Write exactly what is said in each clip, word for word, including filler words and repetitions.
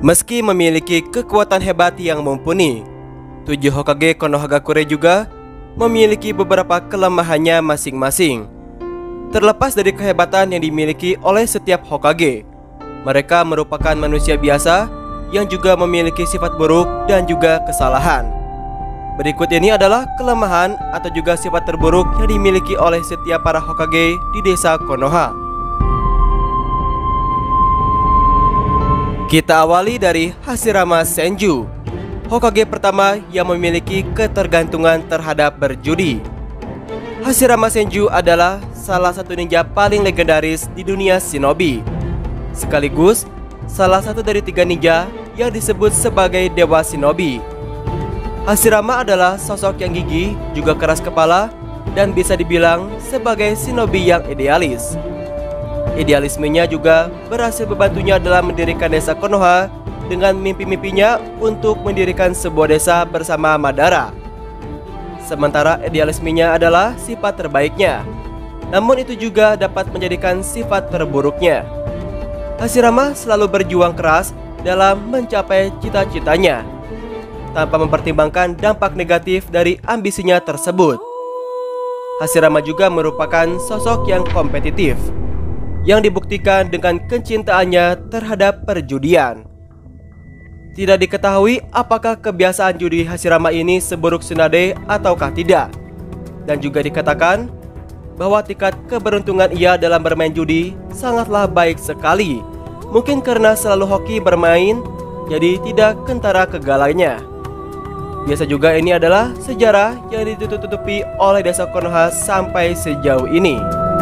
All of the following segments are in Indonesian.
Meski memiliki kekuatan hebat yang mumpuni, tujuh Hokage Konohagakure juga memiliki beberapa kelemahannya masing-masing. Terlepas dari kehebatan yang dimiliki oleh setiap Hokage, mereka merupakan manusia biasa yang juga memiliki sifat buruk dan juga kesalahan. Berikut ini adalah kelemahan atau juga sifat terburuk yang dimiliki oleh setiap para Hokage di desa Konoha. Kita awali dari Hashirama Senju, Hokage pertama yang memiliki ketergantungan terhadap berjudi. Hashirama Senju adalah salah satu ninja paling legendaris di dunia shinobi, sekaligus salah satu dari tiga ninja yang disebut sebagai Dewa Shinobi. Hashirama adalah sosok yang gigih, juga keras kepala, dan bisa dibilang sebagai shinobi yang idealis. Idealismenya juga berhasil membantunya dalam mendirikan desa Konoha dengan mimpi-mimpinya untuk mendirikan sebuah desa bersama Madara. Sementara idealismenya adalah sifat terbaiknya, namun itu juga dapat menjadikan sifat terburuknya. Hashirama selalu berjuang keras dalam mencapai cita-citanya, tanpa mempertimbangkan dampak negatif dari ambisinya tersebut. Hashirama juga merupakan sosok yang kompetitif, yang dibuktikan dengan kecintaannya terhadap perjudian. Tidak diketahui apakah kebiasaan judi Hashirama ini seburuk Tsunade ataukah tidak. Dan juga dikatakan bahwa tingkat keberuntungan ia dalam bermain judi sangatlah baik sekali. Mungkin karena selalu hoki bermain, jadi tidak kentara kegalanya. Biasa juga ini adalah sejarah yang ditutup-tutupi oleh desa Konoha sampai sejauh ini.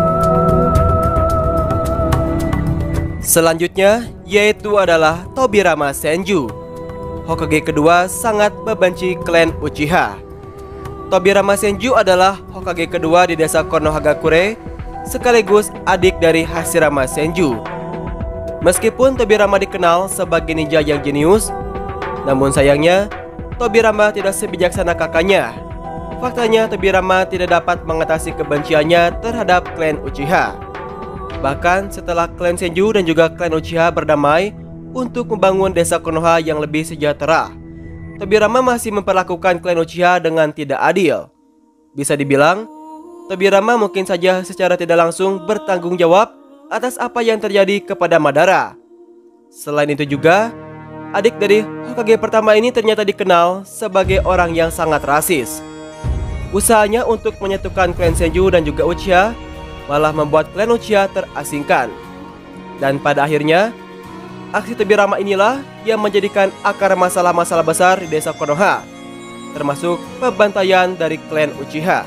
Selanjutnya yaitu adalah Tobirama Senju, Hokage kedua sangat membenci klan Uchiha. Tobirama Senju adalah Hokage kedua di desa Konohagakure, sekaligus adik dari Hashirama Senju. Meskipun Tobirama dikenal sebagai ninja yang jenius, namun sayangnya Tobirama tidak sebijaksana kakaknya. Faktanya Tobirama tidak dapat mengatasi kebenciannya terhadap klan Uchiha. Bahkan setelah klan Senju dan juga klan Uchiha berdamai untuk membangun desa Konoha yang lebih sejahtera, Tobirama masih memperlakukan klan Uchiha dengan tidak adil. Bisa dibilang, Tobirama mungkin saja secara tidak langsung bertanggung jawab atas apa yang terjadi kepada Madara. Selain itu juga, adik dari Hokage pertama ini ternyata dikenal sebagai orang yang sangat rasis. Usahanya untuk menyatukan klan Senju dan juga Uchiha malah membuat klan Uchiha terasingkan. Dan pada akhirnya, aksi Tobirama inilah yang menjadikan akar masalah-masalah besar di desa Konoha, termasuk pembantaian dari klan Uchiha.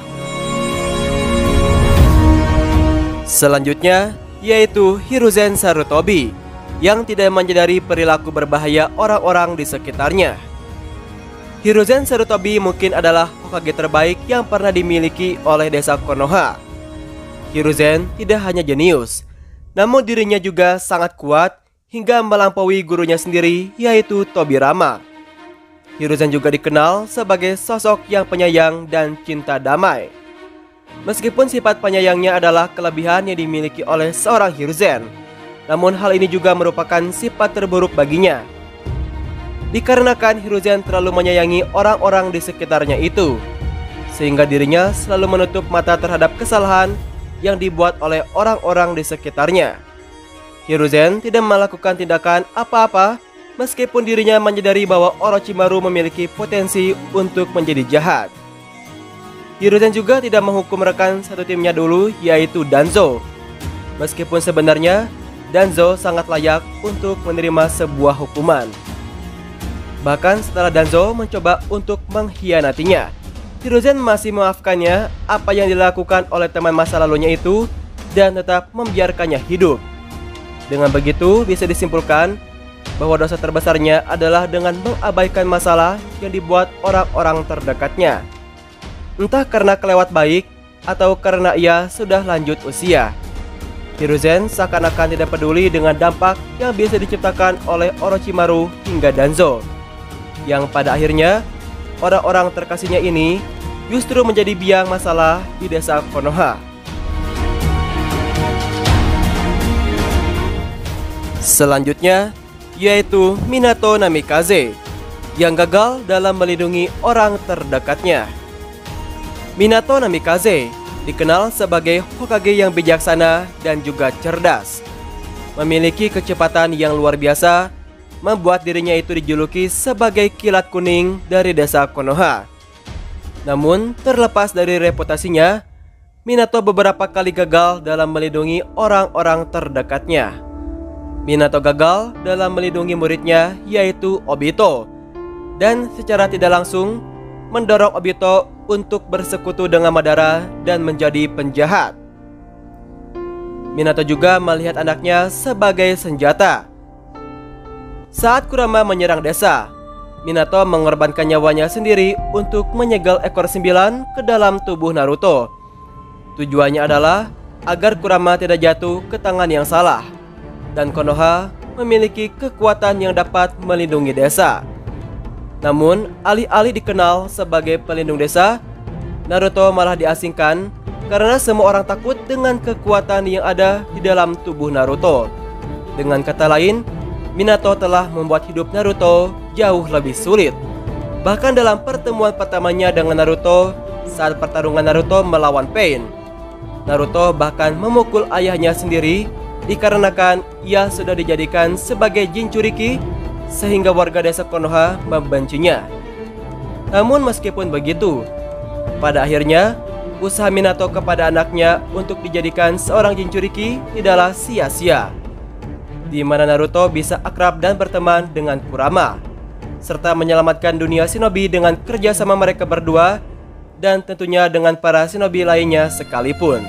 Selanjutnya yaitu Hiruzen Sarutobi, yang tidak menyadari perilaku berbahaya orang-orang di sekitarnya. Hiruzen Sarutobi mungkin adalah Hokage terbaik yang pernah dimiliki oleh desa Konoha. Hiruzen tidak hanya jenius, namun dirinya juga sangat kuat hingga melampaui gurunya sendiri, yaitu Tobirama. Hiruzen juga dikenal sebagai sosok yang penyayang dan cinta damai. Meskipun sifat penyayangnya adalah kelebihan yang dimiliki oleh seorang Hiruzen, namun hal ini juga merupakan sifat terburuk baginya. Dikarenakan Hiruzen terlalu menyayangi orang-orang di sekitarnya itu, sehingga dirinya selalu menutup mata terhadap kesalahan yang dibuat oleh orang-orang di sekitarnya. Hiruzen tidak melakukan tindakan apa-apa meskipun dirinya menyadari bahwa Orochimaru memiliki potensi untuk menjadi jahat. Hiruzen juga tidak menghukum rekan satu timnya dulu, yaitu Danzo. Meskipun sebenarnya Danzo sangat layak untuk menerima sebuah hukuman. Bahkan setelah Danzo mencoba untuk mengkhianatinya, Hiruzen masih memaafkannya apa yang dilakukan oleh teman masa lalunya itu dan tetap membiarkannya hidup. Dengan begitu bisa disimpulkan bahwa dosa terbesarnya adalah dengan mengabaikan masalah yang dibuat orang-orang terdekatnya. Entah karena kelewat baik atau karena ia sudah lanjut usia. Hiruzen seakan-akan tidak peduli dengan dampak yang bisa diciptakan oleh Orochimaru hingga Danzo, yang pada akhirnya orang-orang terkasihnya ini justru menjadi biang masalah di desa Konoha. Selanjutnya yaitu Minato Namikaze, yang gagal dalam melindungi orang terdekatnya. Minato Namikaze dikenal sebagai Hokage yang bijaksana dan juga cerdas. Memiliki kecepatan yang luar biasa, membuat dirinya itu dijuluki sebagai kilat kuning dari desa Konoha. Namun, terlepas dari reputasinya, Minato beberapa kali gagal dalam melindungi orang-orang terdekatnya. Minato gagal dalam melindungi muridnya, yaitu Obito, dan secara tidak langsung mendorong Obito untuk bersekutu dengan Madara dan menjadi penjahat. Minato juga melihat anaknya sebagai senjata. Saat Kurama menyerang desa, Minato mengorbankan nyawanya sendiri untuk menyegel ekor sembilan ke dalam tubuh Naruto. Tujuannya adalah agar Kurama tidak jatuh ke tangan yang salah, dan Konoha memiliki kekuatan yang dapat melindungi desa. Namun, alih-alih dikenal sebagai pelindung desa, Naruto malah diasingkan karena semua orang takut dengan kekuatan yang ada di dalam tubuh Naruto. Dengan kata lain, Minato telah membuat hidup Naruto jauh lebih sulit. Bahkan dalam pertemuan pertamanya dengan Naruto, saat pertarungan Naruto melawan Pain, Naruto bahkan memukul ayahnya sendiri dikarenakan ia sudah dijadikan sebagai Jinchuriki, sehingga warga desa Konoha membencinya. Namun meskipun begitu, pada akhirnya usaha Minato kepada anaknya untuk dijadikan seorang Jinchuriki tidaklah sia-sia, di mana Naruto bisa akrab dan berteman dengan Kurama, serta menyelamatkan dunia shinobi dengan kerjasama mereka berdua, dan tentunya dengan para shinobi lainnya sekalipun.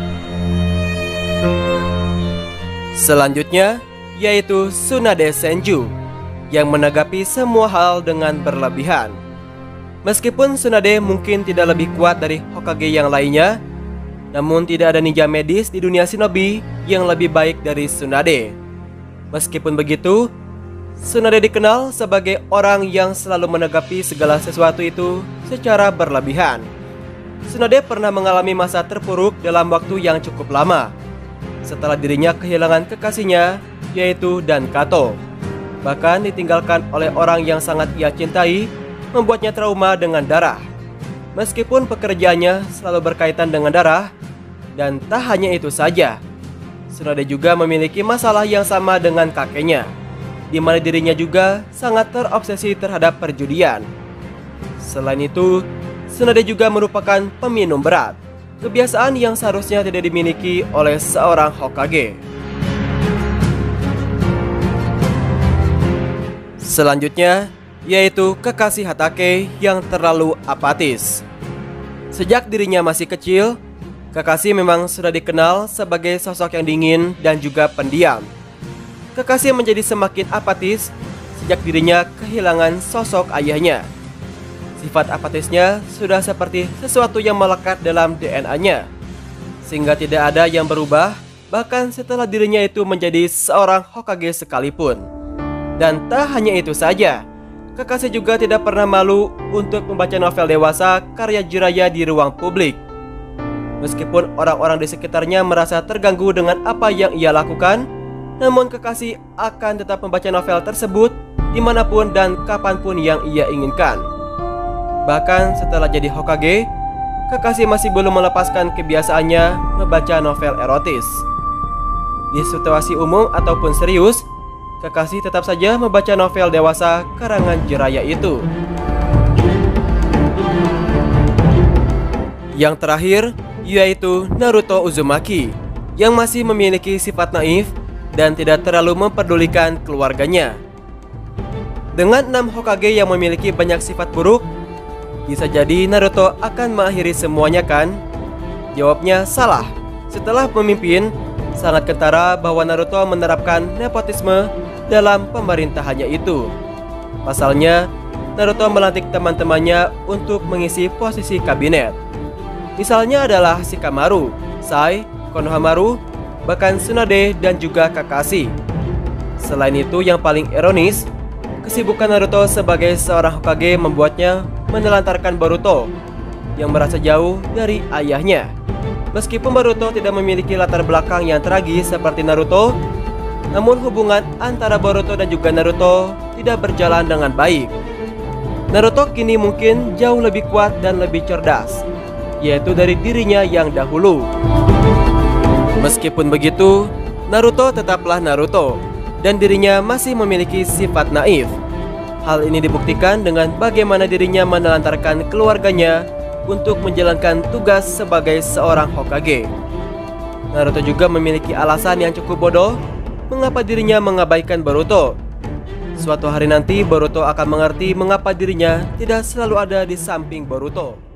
Selanjutnya, yaitu Tsunade Senju, yang menanggapi semua hal dengan berlebihan. Meskipun Tsunade mungkin tidak lebih kuat dari Hokage yang lainnya, namun tidak ada ninja medis di dunia shinobi yang lebih baik dari Tsunade. Meskipun begitu, Tsunade dikenal sebagai orang yang selalu menanggapi segala sesuatu itu secara berlebihan. Tsunade pernah mengalami masa terpuruk dalam waktu yang cukup lama, setelah dirinya kehilangan kekasihnya, yaitu Dan Kato. Bahkan ditinggalkan oleh orang yang sangat ia cintai, membuatnya trauma dengan darah. Meskipun pekerjaannya selalu berkaitan dengan darah, dan tak hanya itu saja, Tsunade juga memiliki masalah yang sama dengan kakeknya, di mana dirinya juga sangat terobsesi terhadap perjudian. Selain itu, Tsunade juga merupakan peminum berat, kebiasaan yang seharusnya tidak dimiliki oleh seorang Hokage. Selanjutnya, yaitu Kakashi Hatake yang terlalu apatis. Sejak dirinya masih kecil, Kakashi memang sudah dikenal sebagai sosok yang dingin dan juga pendiam. Kakashi menjadi semakin apatis sejak dirinya kehilangan sosok ayahnya. Sifat apatisnya sudah seperti sesuatu yang melekat dalam D N A-nya, sehingga tidak ada yang berubah bahkan setelah dirinya itu menjadi seorang Hokage sekalipun. Dan tak hanya itu saja, Kakashi juga tidak pernah malu untuk membaca novel dewasa karya Jiraiya di ruang publik. Meskipun orang-orang di sekitarnya merasa terganggu dengan apa yang ia lakukan, namun Kakashi akan tetap membaca novel tersebut dimanapun dan kapanpun yang ia inginkan. Bahkan setelah jadi Hokage, Kakashi masih belum melepaskan kebiasaannya membaca novel erotis. Di situasi umum ataupun serius, Kakashi tetap saja membaca novel dewasa karangan Jiraiya itu. Yang terakhir, yaitu Naruto Uzumaki, yang masih memiliki sifat naif dan tidak terlalu memperdulikan keluarganya. Dengan enam Hokage yang memiliki banyak sifat buruk, bisa jadi Naruto akan mengakhiri semuanya kan? Jawabnya salah. Setelah memimpin, sangat kentara bahwa Naruto menerapkan nepotisme dalam pemerintahannya itu. Pasalnya, Naruto melantik teman-temannya untuk mengisi posisi kabinet. Misalnya adalah Shikamaru, Sai, Konohamaru, bahkan Tsunade dan juga Kakashi. Selain itu, yang paling ironis, kesibukan Naruto sebagai seorang Hokage membuatnya menelantarkan Boruto yang merasa jauh dari ayahnya. Meskipun Boruto tidak memiliki latar belakang yang tragis seperti Naruto, Namun hubungan antara Boruto dan juga Naruto tidak berjalan dengan baik. Naruto kini mungkin jauh lebih kuat dan lebih cerdas, yaitu dari dirinya yang dahulu. Meskipun begitu, Naruto tetaplah Naruto, dan dirinya masih memiliki sifat naif. Hal ini dibuktikan dengan bagaimana dirinya menelantarkan keluarganya untuk menjalankan tugas sebagai seorang Hokage. Naruto juga memiliki alasan yang cukup bodoh mengapa dirinya mengabaikan Boruto. Suatu hari nanti Boruto akan mengerti mengapa dirinya tidak selalu ada di samping Boruto.